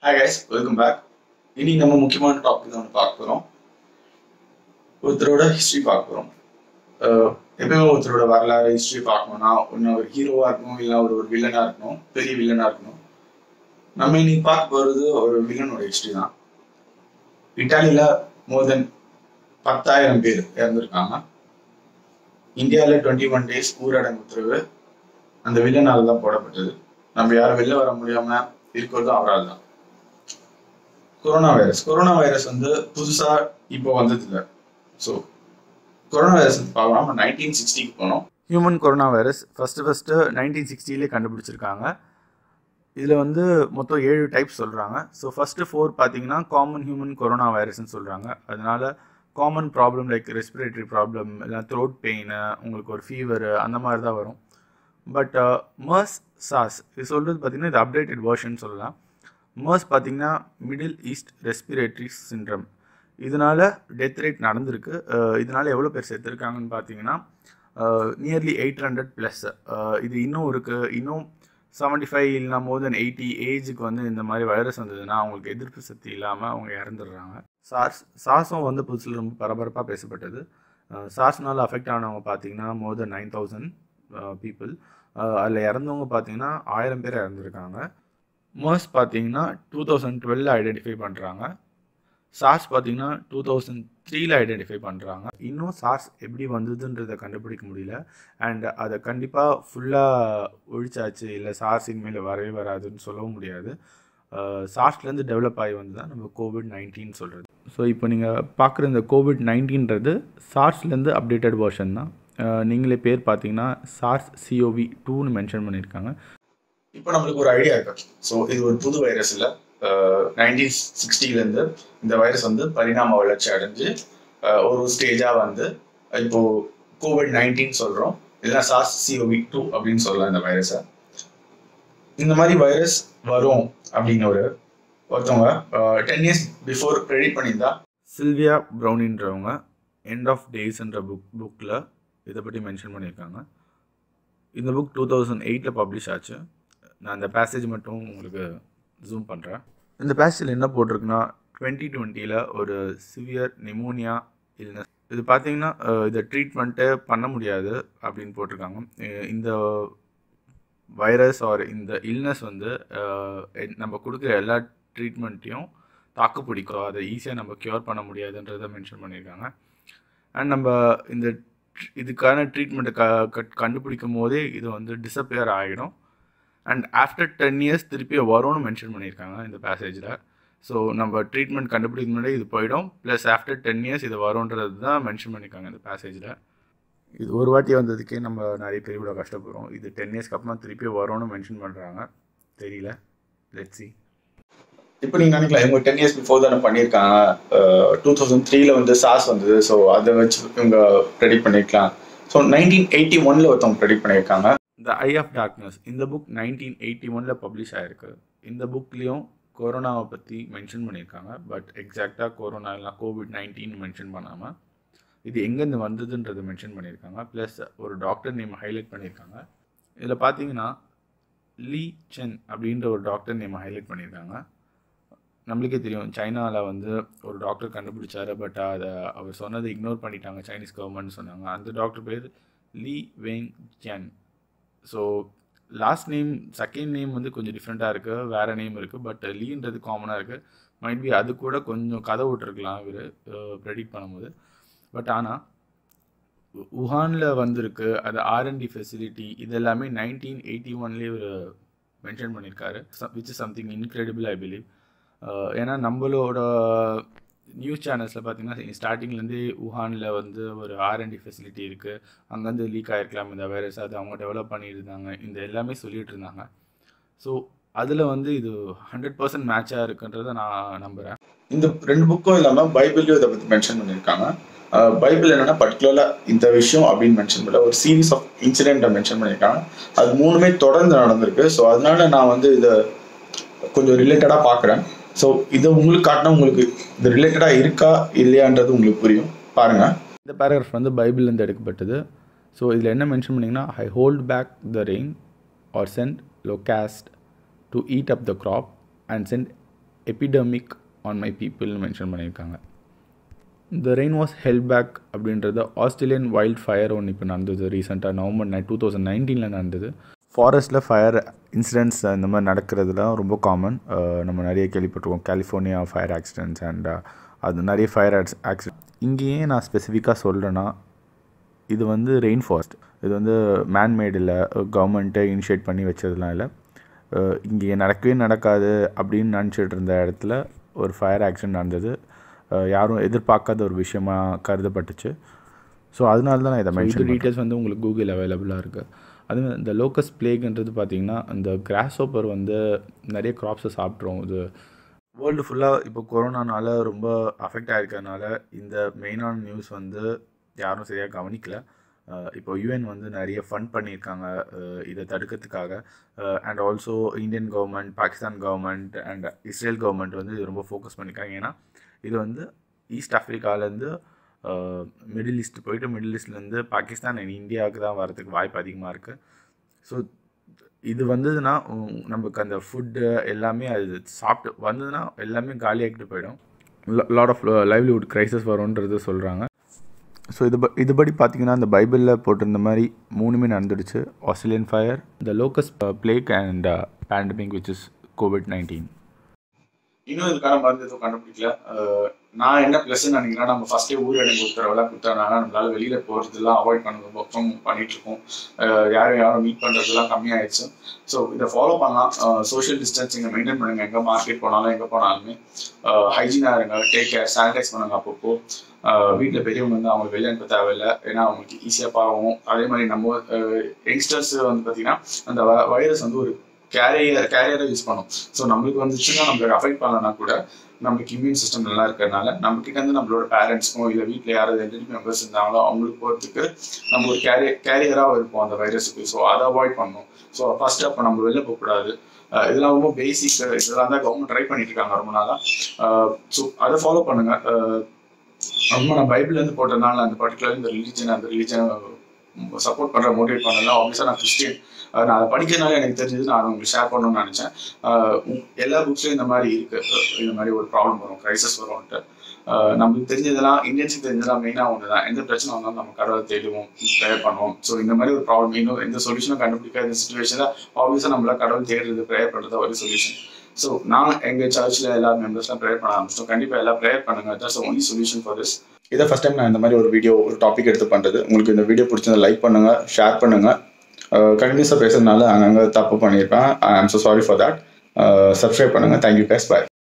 Hi guys, welcome back. இன்னைக்கு நம்ம முக்கியமான டாபிக் தான் பார்க்க போறோம். ஒருத்தரோட ஹிஸ்டரி பார்க்க போறோம். எப்பவுமே ஒருத்தரோட வரலாறு ஹிஸ்டரி பார்க்கணும்னா ஒன்று ஒரு ஹீரோவா இருக்கணும், இல்லை ஒரு வில்லனா இருக்கணும், பெரிய வில்லனா இருக்கணும். நம்ம இன்னைக்கு பார்க்க போறது ஒரு வில்லனோட ஹிஸ்டரி தான். இட்டாலியில மோர் தென் 10,000 பேர் இறந்துருக்காங்க. இந்தியாவில் 21 days ஊரடங்கு உத்தரவு அந்த வில்லனால தான் போடப்பட்டது. நம்ம யாரும் வெளில வர முடியாம இருக்கிறதும் அவரால் தான். கொரோனா வைரஸ் வந்து புதுசா இப்போ வந்தது இல்லை. ஸோ கொரோனா வைரஸ் பார்க்கலாம். நம்ம 1960க்கு போனோம். ஹியூமன் கொரோனா வைரஸ் ஃபர்ஸ்ட் 1960லே கண்டுபிடிச்சிருக்காங்க. இதில் வந்து மொத்தம் 7 டைப்ஸ் சொல்கிறாங்க. ஸோ ஃபர்ஸ்ட்டு 4 பார்த்தீங்கன்னா காமன் ஹியூமன் கொரோனா வைரஸ்ன்னு சொல்கிறாங்க. அதனால common problem like respiratory problem இல்லை த்ரோட் பெயின், உங்களுக்கு ஒரு ஃபீவர் அந்த மாதிரி தான் வரும். பட் மர்ஸ் சாஸ் இது சொல்கிறது பார்த்தீங்கன்னா இது அப்டேட்டட் வேர்ஷன் சொல்லலாம். மர்ஸ் பார்த்தீங்கன்னா மிடில் ஈஸ்ட் ரெஸ்பிரேட்டரி சிண்ட்ரம். இதனால் டெத் ரேட் நடந்திருக்கு. இதனால் எவ்வளோ பேர் செத்துருக்காங்கன்னு பார்த்தீங்கன்னா நியர்லி 800+. இது இன்னும் இருக்குது. இன்னும் 75 இல்லைனா மோர் தென் 80 ஏஜுக்கு வந்து இந்த மாதிரி வைரஸ் வந்ததுன்னா அவங்களுக்கு எதிர்ப்பு சக்தி இல்லாமல் அவங்க இறந்துடுறாங்க. சார்ஸும் வந்து புதுசில் ரொம்ப பரபரப்பாக பேசப்பட்டது. சார்ஸ்னால் அஃபெக்ட் ஆனவங்க பார்த்தீங்கன்னா மோர் தென் 9,000 பீப்புள். அதில் இறந்தவங்க பார்த்தீங்கன்னா 1000 பேர் இறந்துருக்காங்க. மர்ஸ் பார்த்தீங்கன்னா 2012 ஐடென்டிஃபை பண்ணுறாங்க. சார்ஸ் பார்த்தீங்கன்னா 2003 ஐடென்டிஃபை பண்ணுறாங்க. இன்னும் சார்ஸ் எப்படி வந்ததுன்றதை கண்டுபிடிக்க முடியல. அண்ட் அதை கண்டிப்பாக ஃபுல்லாக ஒழிச்சாச்சு இல்லை சார்ஸ் இனிமேல் வரவே வராதுன்னு சொல்லவும் முடியாது. சார்ஸ்லேருந்து டெவலப் ஆகி வந்து தான் நம்ம COVID-19 சொல்கிறது. ஸோ இப்போ நீங்கள் பார்க்குற இந்த COVID-19ன்றது சார்ஸ்லேருந்து அப்டேட்டட் வேர்ஷன் தான். நீங்களே பேர் பார்த்தீங்கன்னா SARS-CoV-2ன்னு மென்ஷன் பண்ணியிருக்காங்க. இப்போ நம்மளுக்கு ஒரு ஐடியா இருக்கு. ஸோ இது ஒரு புது வைரஸ் இல்லை. 1960லேருந்து இந்த வைரஸ் வந்து பரிணாம வளர்ச்சி அடைஞ்சு ஒரு ஸ்டேஜாக வந்து இப்போ COVID-19 சொல்கிறோம். இல்லைன்னா SARS-CoV-2 அப்படின்னு சொல்லலாம் இந்த வைரஸை. இந்த மாதிரி வைரஸ் வரும் அப்படின்னு ஒருத்தவங்க 10 years பிஃபோர் ப்ரெடிக்ட் பண்ணியிருந்தா சில்வியா ப்ரௌனின்றவங்க எண்ட் ஆஃப் டேஸ்ன்ற புக்கில் இதை பற்றி மென்ஷன் பண்ணியிருக்காங்க. இந்த புக் 2008 பப்ளிஷ் ஆச்சு. நான் அந்த பேசேஜ் மட்டும் உங்களுக்கு ஜூம் பண்ணுறேன். இந்த பேசேஜில் என்ன போட்டிருக்குன்னா 2020 ஒரு சிவியர் நிமோனியா இல்னஸ். இது பார்த்தீங்கன்னா இதை ட்ரீட்மெண்ட்டே பண்ண முடியாது அப்படின்னு போட்டிருக்காங்க. இந்த வைரஸ் ஆர் இந்த இல்னஸ் வந்து நம்ம கொடுக்குற எல்லா ட்ரீட்மெண்ட்டையும் தாக்கு பிடிக்கும். அதை ஈஸியாக நம்ம க்யூர் பண்ண முடியாதுன்றதை மென்ஷன் பண்ணியிருக்காங்க. அண்ட் நம்ம இதுக்கான ட்ரீட்மெண்ட்டை கண்டுபிடிக்கும் போதே இது வந்து டிஸப்பியர் ஆகிடும். அண்ட் ஆஃப்டர் 10 years திருப்பி வரும்னு மென்ஷன் பண்ணியிருக்காங்க இந்த பேசேஜில். ஸோ நம்ம ட்ரீட்மெண்ட் கண்டுபிடிக்க முன்னாடி இது போயிடும். ப்ளஸ் ஆஃப்டர் 10 years இது வரும்ன்றது தான் மென்ஷன் பண்ணியிருக்காங்க இந்த பேசேஜில். இது ஒரு வாட்டி வந்ததுக்கே நம்ம நிறைய பேர் இவ்வளோ கஷ்டப்படுறோம். இது 10 yearsக்கு அப்புறமா திருப்பி வரும்னு மென்ஷன் பண்ணுறாங்க. தெரியல, லெட்ஸ் see. இப்போ நீங்கள் நினைக்கலாம் இவங்க 10 years பிஃபோர் தானே பண்ணியிருக்காங்க. 2003 வந்து சார்ஸ் வந்தது. ஸோ அதை வச்சு இவங்க ப்ரெடிக்ட் பண்ணியிருக்கலாம். ஸோ 1981 ஒருத்தவங்க ப்ரெடிக்ட் பண்ணியிருக்காங்க. த ஐ ஆஃப் டார்க்னஸ் இந்த புக் 1981 பப்ளிஷ் ஆகிருக்கு. இந்த புக்லேயும் கொரோனாவை பற்றி மென்ஷன் பண்ணியிருக்காங்க. பட் எக்ஸாக்டாக கொரோனா இல்லை COVID-19 மென்ஷன் பண்ணாமல் இது எங்கேருந்து வந்ததுன்றது மென்ஷன் பண்ணியிருக்காங்க. ப்ளஸ் ஒரு டாக்டர் நேம் ஹைலைட் பண்ணியிருக்காங்க. இதில் பார்த்தீங்கன்னா லீ சென் அப்படின்ற ஒரு டாக்டர் நேம் ஹைலைட் பண்ணியிருக்காங்க. நம்மளுக்கே தெரியும் சைனாவில் வந்து ஒரு டாக்டர் கண்டுபிடிச்சாரு. பட் அதை அவர் சொன்னதை இக்னோர் பண்ணிட்டாங்க, சைனீஸ் கவர்மெண்ட் சொன்னாங்க. அந்த டாக்டர் பேர் Li Weng Jian. So last name second name வந்து கொஞ்சம் டிஃப்ரெண்ட்டாக இருக்குது, வேறு நேம் இருக்குது. பட் லீன்றது காமனாக இருக்குது. மைட் பி அது கூட கொஞ்சம் கதை விட்டுருக்கலாம் இவர் ப்ரெடிக்ட் பண்ணும்போது. பட் ஆனால் வுஹானில் வந்திருக்கு அது R&D ஃபெசிலிட்டி. இது எல்லாமே 1981 இவர் மென்ஷன் பண்ணியிருக்காரு. Which is something incredible I believe. ஏன்னா நம்மளோட நியூஸ் சேனல்ஸில் பார்த்தீங்கன்னா ஸ்டார்டிங்லேருந்தே வுஹானில் வந்து ஒரு R&D ஃபெசிலிட்டி இருக்குது, அங்கேருந்து லீக் ஆகிருக்கலாம் இந்த வைரஸ், அது அவங்க டெவலப் பண்ணியிருந்தாங்க, இந்த எல்லாமே சொல்லிகிட்டு இருந்தாங்க. ஸோ அதில் வந்து இது 100% மேட்சாக இருக்குன்றதை நான் நம்புகிறேன். இந்த 2 புக்கும் இல்லாமல் பைபிள்லையும் இதை பற்றி மென்ஷன் பண்ணியிருக்காங்க. பைபிள் என்னென்னா பர்டிகுலராக இந்த விஷயம் அப்படின்னு மென்ஷன் பண்ணல, ஒரு சீரீஸ் ஆஃப் இன்சிடென்ட்டை மென்ஷன் பண்ணியிருக்காங்க. அது 3மே தொடர்ந்து நடந்திருக்கு. ஸோ அதனால நான் வந்து இதை கொஞ்சம் ரிலேட்டடாக பார்க்குறேன். ஸோ இதை உங்களுக்கு காட்டினா உங்களுக்கு இது ரிலேட்டடாக இருக்கா இல்லையான்றது உங்களுக்கு புரியும். பாருங்கள், இந்த பேராகிராஃப் வந்து பைபிள்லேருந்து எடுக்கப்பட்டது. ஸோ இதில் என்ன மென்ஷன் பண்ணிங்கன்னா I hold back the rain or send locust to eat up the crop and send epidemic on my பீப்புள்னு மென்ஷன் பண்ணியிருக்காங்க. இந்த ரெயின் வாஸ் ஹெல்ட் பேக் அப்படின்றது ஆஸ்திரேலியன் வைல்ட் ஃபயர் ஒன்று இப்போ நடந்தது ரீசெண்டாக நவம்பர் 2019 நடந்தது. ஃபாரஸ்ட்டில் ஃபயர் இன்சிடென்ட்ஸ் இந்த மாதிரி நடக்கிறதுலாம் ரொம்ப காமன். நம்ம நிறைய கேள்விப்பட்டிருக்கோம் கலிஃபோர்னியா ஃபயர் ஆக்சிடென்ட்ஸ் அண்ட் அது நிறைய ஃபயர் ஆக்சிடென்ட். இங்கேயே நான் ஸ்பெசிஃபிக்காக சொல்கிறேன்னா இது வந்து ரெயின் ஃபாரஸ்ட், இது வந்து மேன்மேட் இல்லை, கவர்மெண்ட்டை இனிஷியேட் பண்ணி வச்சதுலாம் இல்லை. இங்கே நடக்கவே நடக்காது அப்படின்னு நினச்சிட்டு இருந்த இடத்துல ஒரு ஃபயர் ஆக்சிடென்ட் நடந்தது. யாரும் எதிர்பார்க்காத ஒரு விஷயமாக கருதப்பட்டுச்சு. ஸோ அதனால தான் நான் இதை மென்ஷன். டீட்டெயில்ஸ் வந்து உங்களுக்கு கூகுள் அவைலபிளாக இருக்குது. அதுவும் இந்த லோக்கஸ் பிளேக்ன்றது பார்த்திங்கன்னா இந்த கிராஸ் ஹோப்பர் வந்து நிறைய க்ராப்ஸை சாப்பிட்றோம். இது வேர்ல்டு ஃபுல்லாக இப்போ கொரோனானால ரொம்ப அஃபெக்ட் ஆகிருக்கிறதுனால இந்த மெயினான நியூஸ் வந்து யாரும் சரியாக கவனிக்கல. இப்போ யூஎன் வந்து நிறைய ஃபண்ட் பண்ணியிருக்காங்க இதை தடுக்கிறதுக்காக. And also Indian government, Pakistan government and Israel government வந்து இது ரொம்ப ஃபோக்கஸ் பண்ணியிருக்காங்க. ஏன்னா இது வந்து ஈஸ்ட் ஆஃப்ரிக்காலேருந்து மிடில் ஈஸ்ட் போயிட்டு மிடில் ஈஸ்ட்லேருந்து பாகிஸ்தான் அண்ட் இந்தியாவுக்கு தான் வரதுக்கு வாய்ப்பு அதிகமாக இருக்குது. ஸோ இது வந்ததுன்னா நமக்கு அந்த ஃபுட்டு எல்லாமே அது சாப்பிட்டு வந்ததுன்னா எல்லாமே காலியாகிட்டு போயிடும். லாட் ஆஃப் லைவ்லிவுட் க்ரைசிஸ் வரும்ன்றது சொல்கிறாங்க. ஸோ இதுபடி பார்த்திங்கன்னா இந்த பைபிளில் போட்டிருந்த மாதிரி 3மே நடந்துடுச்சு. Australian fire, the locust plague and pandemic which is COVID-19. இன்னும் இதுக்கான மருந்து எதுவும் கண்டுபிடிக்கல. நான் என்ன ப்ளஸ்ன்னு நினைக்கிறேன், நம்ம ஃபஸ்ட்டே ஊரடங்கு உத்தரவெல்லாம் கொடுத்ததுனால நம்மளால வெளியில் போகிறதுலாம் அவாய்ட் பண்ணிட்டு இருக்கோம். யாரும் மீட் பண்ணுறதுலாம் கம்மியாயிடுச்சு. ஸோ இதை ஃபாலோ பண்ணலாம். சோஷியல் டிஸ்டன்சிங்கை மெயின்டைன் பண்ணுங்க. எங்கே மார்க்கெட் போனாலும் எங்கே போனாலுமே ஹைஜீனாக இருங்க, டேக் கேர், சானிடைஸ் பண்ணுங்க. அப்பப்போ வீட்டில் பெரியவங்க வந்து அவங்க வெளியே அனுப்ப தேவையில்லை, ஏன்னா அவங்களுக்கு ஈஸியாக பாவம். அதே மாதிரி நம்ம யங்ஸ்டர்ஸ் வந்து பார்த்தீங்கன்னா அந்த வைரஸ் வந்து ஒரு கேரியரை யூஸ் பண்ணும். ஸோ நம்மளுக்கு வந்துச்சுன்னா நம்மளுக்கு அஃபெக்ட் பண்ணலன்னா கூட நம்மளுக்கு இம்யூன் சிஸ்டம் நல்லா இருக்கிறதுனால நம்மக்கிட்ட இருந்து நம்மளோட பேரண்ட்ஸ்க்கும் இல்லை வீட்டில் யாராவது எல்டர்லி மெம்பர்ஸ் இருந்தாங்களோ அவங்களுக்கு போகிறதுக்கு நம்ம ஒரு கேரியராக இருப்போம் அந்த வைரஸுக்கு. ஸோ அதை அவாய்ட் பண்ணணும். ஸோ ஃபர்ஸ்ட் அப்போ நம்ம வெளில போகக்கூடாது. இதெல்லாம் ரொம்ப பேசிக். இதெல்லாம் தான் கவர்மெண்ட் ட்ரை பண்ணிட்டு இருக்காங்க ரொம்ப நாளாக. ஸோ அதை ஃபாலோ பண்ணுங்க. ரொம்ப நான் பைபிள்லேருந்து போட்டதுனால அந்த பர்டிகுலர் இந்த ரிலீஜனை சப்போர்ட் பண்ணுற மோட்டிவேட் பண்ணல. ஆப்வியஸாக நான் கிறிஸ்டியன். நான் அதை படிக்கிறதுனால எனக்கு தெரிஞ்சது நான் உங்களுக்கு ஷேர் பண்ணணும்னு நினச்சேன். எல்லா புக்ஸ்லையும் இந்த மாதிரி இருக்குது. இந்த மாதிரி ஒரு ப்ராப்ளம் வரும், க்ரைசஸ் வரும்ன்ட்டு. நம்மளுக்கு தெரிஞ்சதெல்லாம், இந்தியன்ஸுக்கு தெரிஞ்சதெல்லாம் மெயினாக ஒன்று தான், எந்த பிரச்சனை வந்தாலும் நம்ம கடவுளை தேடுவோம், ப்ரேயர் பண்ணுவோம். ஸோ இந்த மாதிரி ஒரு ப்ராப்ளம் இன்னும் எந்த சொல்யூஷனும் கண்டுபிடிக்காத இந்த சுச்சுவேஷனில் ஆப்வியஸாக நம்மளால் கடவுள் தேடுறது, ப்ரேயர் பண்ணுறது ஒரு சொல்யூஷன். ஸோ நான் எங்கள் சர்ச்சில் எல்லா மெம்பர்ஸ்லாம் ப்ரேயர் பண்ண ஆரம்பிச்சிட்டோம். கண்டிப்பாக எல்லாம் ப்ரேயர் பண்ணுங்கள். That's only solution for this. இதை ஃபஸ்ட் டைம் நான் இந்த மாதிரி ஒரு வீடியோ, ஒரு டாபிக் எடுத்து பண்ணுறது. உங்களுக்கு இந்த வீடியோ பிடிச்சதை லைக் பண்ணுங்கள், ஷேர் பண்ணுங்கள். கண்டினியூஸாக பேசுறதுனால அங்கங்கே தப்பு பண்ணியிருப்பேன். I am so sorry for that. Subscribe பண்ணுங்கள். Thank you guys. பை.